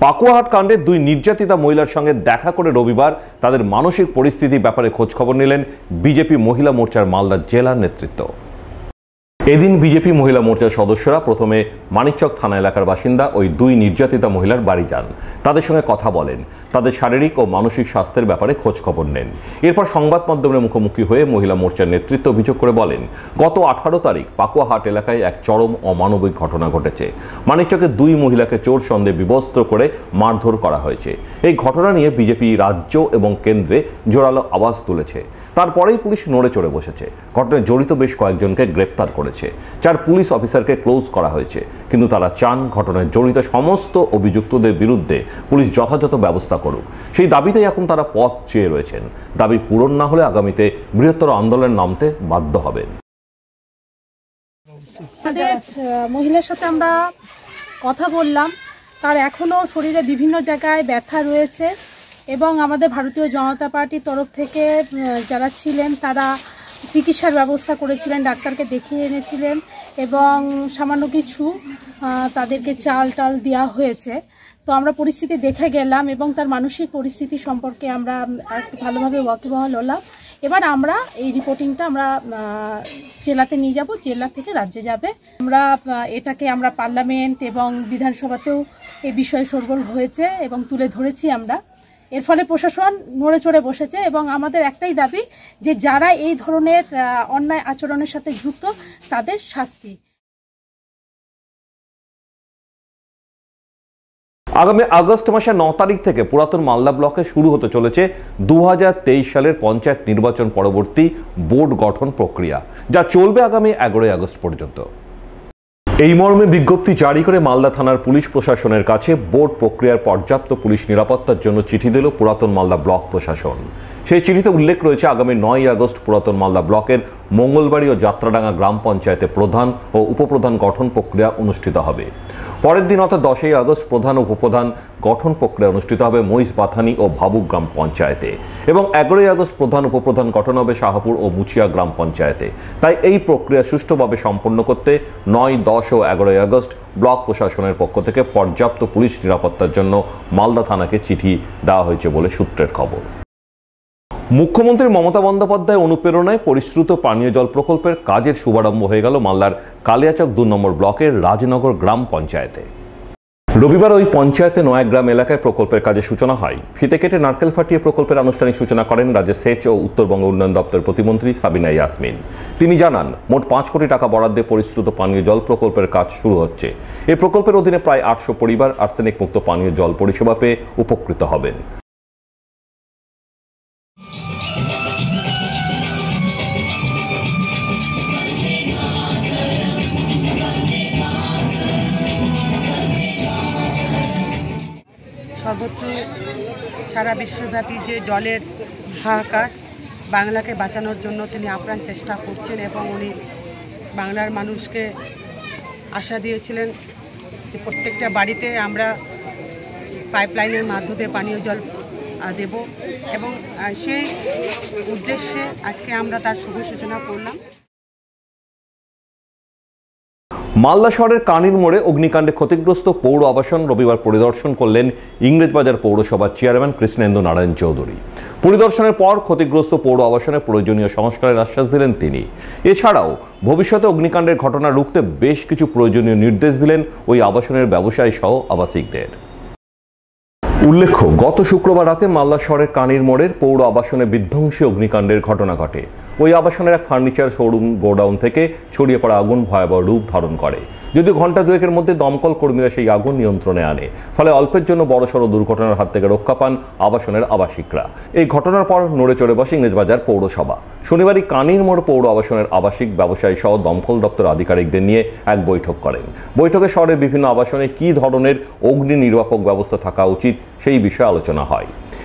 পাকুয়াহাট কাণ্ডে দুই নির্যাতিতা মহিলার সঙ্গে দেখা করে রবিবার তাদের মানসিক পরিস্থিতির ব্যাপারে খোঁজখবর নিলেন বিজেপি মহিলা মোর্চার মালদা জেলার নেতৃত্ব। এদিন বিজেপি মহিলা মোর্চার সদস্যরা প্রথমে মানিকচক থানা এলাকার বাসিন্দা ওই দুই নির্যাতিতা মহিলার বাড়ি যান, তাদের সঙ্গে কথা বলেন, তাদের শারীরিক ও মানসিক স্বাস্থ্যের ব্যাপারে খোঁজখবর নেন। এরপর সংবাদ মাধ্যমের মুখোমুখি হয়ে মহিলা মোর্চার নেতৃত্ব অভিযোগ করে বলেন, গত 18 তারিখ পাকুয়াহাট এলাকায় এক চরম অমানবিক ঘটনা ঘটেছে। মানিকচকে দুই মহিলাকে চোর সন্দেহে বিবস্ত্র করে মারধর করা হয়েছে। এই ঘটনা নিয়ে বিজেপি রাজ্য এবং কেন্দ্রে জোরালো আওয়াজ তুলেছে। তারপরেই পুলিশ নড়ে চড়ে বসেছে। ঘটনায় জড়িত বেশ কয়েকজনকে গ্রেপ্তার করেছে। 4 পুলিশ অফিসারকে ক্লোজ করা হয়েছে, কিন্তু তারা চান ঘটনায় জড়িত সমস্ত অভিযুক্তদের বিরুদ্ধে পুলিশ যথাযথ ব্যবস্থা করুক। সেই দাবিতেই এখন তারা পথ চেয়ে রয়েছেন। দাবি পূরণ না হলে আগামীতে বৃহত্তর আন্দোলনে নামতে বাধ্য হবেন। মহিলার সাথে আমরা কথা বললাম, তার এখনো শরীরে বিভিন্ন জায়গায় ব্যথা রয়েছে এবং আমাদের ভারতীয় জনতা পার্টির তরফ থেকে যারা ছিলেন তারা চিকিৎসার ব্যবস্থা করেছিলেন, ডাক্তারকে দেখিয়ে এনেছিলেন এবং সামান্য কিছু তাদেরকে চাল টাল দেওয়া হয়েছে। তো আমরা পরিস্থিতি দেখে গেলাম এবং তার মানসিক পরিস্থিতি সম্পর্কে আমরা একটু ভালোভাবে ওয়াকিবহাল হলাম। এবার আমরা এই রিপোর্টিংটা আমরা জেলাতে নিয়ে যাব, জেলা থেকে রাজ্যে যাবে। এটাকে আমরা পার্লামেন্ট এবং বিধানসভাতেও এই বিষয়ে শোরগোল হয়েছে এবং তুলে ধরেছি আমরা। এর ফলে প্রশাসন নড়ে চড়ে বসেছে এবং আমাদের একটাই দাবি যে যারা এই ধরনের অন্যায় আচরণের সাথে যুক্ত তাদের শাস্তি। আগামী আগস্ট মাসের 9 তারিখ থেকে পুরাতন মালদা ব্লকে শুরু হতে চলেছে 2023 সালের পঞ্চায়েত নির্বাচন পরবর্তী বোর্ড গঠন প্রক্রিয়া, যা চলবে আগামী 11 আগস্ট পর্যন্ত। এই মর্মে বিজ্ঞপ্তি জারি করে মালদা থানার পুলিশ প্রশাসনের কাছে বোর্ড প্রক্রিয়ার পর্যাপ্ত পুলিশ নিরাপত্তার জন্য চিঠি দিল পুরাতন মালদা ব্লক প্রশাসন। সেই চিঠিতে উল্লেখ রয়েছে আগামী 9 আগস্ট পুরাতন মালদা ব্লকের মঙ্গলবাড়ি ও যাত্রাডাঙ্গা গ্রাম পঞ্চায়েতে প্রধান ও উপপ্রধান গঠন প্রক্রিয়া অনুষ্ঠিত হবে। পরের দিন অর্থাৎ 10 আগস্ট প্রধান ও উপপ্রধান গঠন প্রক্রিয়া অনুষ্ঠিত হবে মহিষবাথানি ও ভাবুক গ্রাম পঞ্চায়েতে এবং 11 আগস্ট প্রধান উপপ্রধান গঠন হবে শাহপুর ও মুচিয়া গ্রাম পঞ্চায়েতে। তাই এই প্রক্রিয়া সুষ্ঠুভাবে সম্পন্ন করতে 9, 10 ও 11 আগস্ট ব্লক প্রশাসনের পক্ষ থেকে পর্যাপ্ত পুলিশ নিরাপত্তার জন্য মালদা থানাকে চিঠি দেওয়া হয়েছে বলে সূত্রের খবর। মুখ্যমন্ত্রী মমতা বন্দ্যোপাধ্যায় অনুপ্রেরণায় পরিশ্রুত পানীয় জল প্রকল্পের কাজের শুভারম্ভ হয়ে গেল মালদার কালিয়াচক 2 নম্বর ব্লকের রাজনগর গ্রাম পঞ্চায়েতে। রবিবার ওই পঞ্চায়েতে নয়াগ্রাম এলাকায় প্রকল্পের কাজের সূচনা হয়। ফিতে কেটে নারকেল ফাটিয়ে প্রকল্পের আনুষ্ঠানিক সূচনা করেন রাজ্যের সেচ ও উত্তরবঙ্গ উন্নয়ন দপ্তরের প্রতিমন্ত্রী সাবিনা ইয়াসমিন। তিনি জানান, মোট 5 কোটি টাকা বরাদ্দে পরিশ্রুত পানীয় জল প্রকল্পের কাজ শুরু হচ্ছে। এই প্রকল্পের অধীনে প্রায় 800 পরিবার আর্সেনিক মুক্ত পানীয় জল পরিষেবা পেয়ে উপকৃত হবেন। সর্বোচ্চ সারা বিশ্বব্যাপী যে জলের হাহাকার, বাংলাকে বাঁচানোর জন্য তিনি আপ্রাণ চেষ্টা করছেন এবং উনি বাংলার মানুষকে আশা দিয়েছিলেন যে প্রত্যেকটা বাড়িতে আমরা পাইপলাইনের মাধ্যমে পানীয় জল দেব এবং সেই উদ্দেশ্যে আজকে আমরা তার শুভ সূচনা করলাম। মালদা শহরের কানির মোড়ে অগ্নিকাণ্ডে ক্ষতিগ্রস্ত পৌর আবাসন রবিবার পরিদর্শন করলেন ইংরেজবাজার পৌরসভার চেয়ারম্যান কৃষ্ণেন্দু নারায়ণ চৌধুরী। পরিদর্শনের পর ক্ষতিগ্রস্ত পৌর আবাসনে প্রয়োজনীয় সংস্কারের আশ্বাস দিলেন তিনি। এছাড়াও ভবিষ্যতে অগ্নিকাণ্ডের ঘটনা রুখতে বেশ কিছু প্রয়োজনীয় নির্দেশ দিলেন ওই আবাসনের ব্যবসায়ী সহ আবাসিকদের। উল্লেখ্য, গত শুক্রবার রাতে মালদা শহরের কানির মোড়ের পৌর আবাসনে বিধ্বংসী অগ্নিকাণ্ডের ঘটনা ঘটে। ওই আবাসনের এক ফার্নিচার শোরুম গোডাউন থেকে ছড়িয়ে পড়া আগুন ভয়াবহ রূপ ধারণ করে। যদিও ঘণ্টা দুয়েকের মধ্যে দমকল কর্মীরা সেই আগুন নিয়ন্ত্রণে আনে, ফলে অল্পের জন্য বড়সড় দুর্ঘটনার হাত থেকে রক্ষা পান আবাসনের আবাসিকরা। এই ঘটনার পর নড়ে চড়ে বসে ইংরেজবাজার পৌরসভা। শনিবারই কানির মোড় পৌর আবাসনের আবাসিক, ব্যবসায়ী সহ দমকল দপ্তর আধিকারিকদের নিয়ে এক বৈঠক করেন। বৈঠকে শহরের বিভিন্ন আবাসনে কী ধরনের অগ্নি নির্বাপক ব্যবস্থা থাকা উচিত সেই বিষয়ে আলোচনা হয়।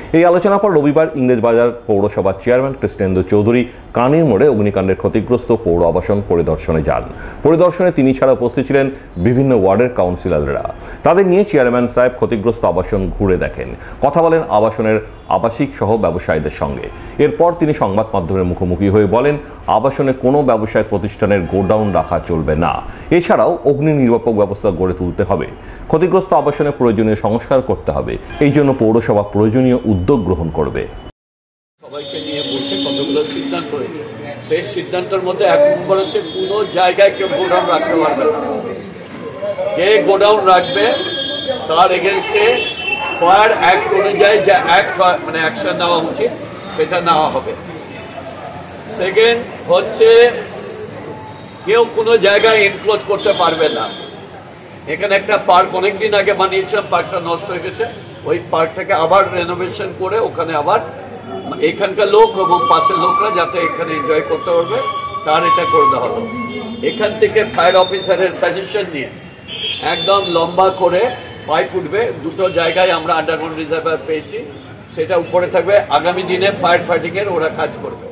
এই আলোচনার পর রবিবার ইংরেজবাজার পৌরসভার চেয়ারম্যান কৃষ্ণেন্দু চৌধুরী কানির মোড়ে অগ্নিকাণ্ডের ক্ষতিগ্রস্ত পৌর আবাসন পরিদর্শনে যান। পরিদর্শনে তিনি ছাড়া উপস্থিত ছিলেন বিভিন্ন ওয়ার্ডের কাউন্সিলররা। তাদের নিয়ে চেয়ারম্যান সাহেব ক্ষতিগ্রস্ত আবাসন ঘুরে দেখেন, কথা বলেন আবাসনের আবাসিক সহ ব্যবসায়ীদের সঙ্গে। এরপর তিনি সংবাদ মাধ্যমের মুখোমুখি হয়ে বলেন, আবাসনে কোনো ব্যবসায় প্রতিষ্ঠানের গোডাউন রাখা চলবে না। এছাড়াও অগ্নি নির্বাপক ব্যবস্থা গড়ে তুলতে হবে, ক্ষতিগ্রস্ত আবাসনে প্রয়োজনীয় সংস্কার করতে হবে। এই জন্য পৌরসভা প্রয়োজনীয় উদ্যোগ গ্রহণ করবে। সবাইকে নিয়ে বলছে কতগুলো সিদ্ধান্ত হয়েছে, সেই সিদ্ধান্তের মধ্যে এক নম্বর হচ্ছে কোনো জায়গায় কেউ গোডাউন রাখতে পারবে না। যে গোডাউন রাখবে তার এগেনস্টে ফায়ার অ্যাক্ট অনুযায়ী যে অ্যাক্ট মানে অ্যাকশন নেওয়া উচিত সেটা নেওয়া হবে। সেকেন্ড হচ্ছে কেউ কোনো জায়গায় এনক্লোজ করতে পারবে না। এখানে একটা পার্ক অনেকদিন আগে বানিয়েছিলাম, পার্কটা নষ্ট হয়ে গেছে। ওই পার্কটাকে আবার রেনোভেশন করে ওখানে আবার এখানকার লোক এবং পাশের লোকরা যাতে এখানে এনজয় করতে পারবে তার এটা করে দেওয়া হলো। এখান থেকে ফায়ার অফিসারের সাজেশন নিয়ে একদম লম্বা করে পাইপ উঠবে, দুটো জায়গায় আমরা আন্ডারগ্রাউন্ড রিজার্ভার পেয়েছি, সেটা উপরে থাকবে। আগামী দিনে ফায়ার ফাইটিংয়ের ওরা কাজ করবে।